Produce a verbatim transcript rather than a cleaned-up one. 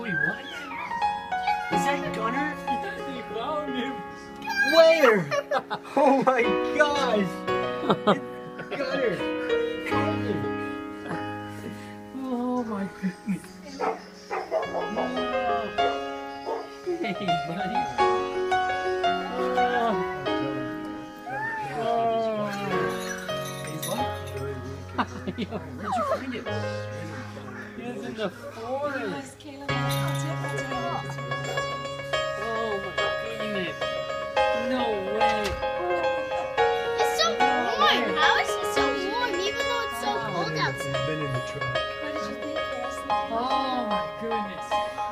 Joey, what? Is that Gunner? He found him. Where? Oh my gosh! It's Gunner! Oh my goodness! Oh. Hey, buddy! Oh. Oh. Hey, what? Where'd you find it? It's in the forest. Oh my goodness! No way! It's so warm. How is it so warm even though it's so cold outside? Been in the truck. What did you think, Kirsten? Oh my goodness!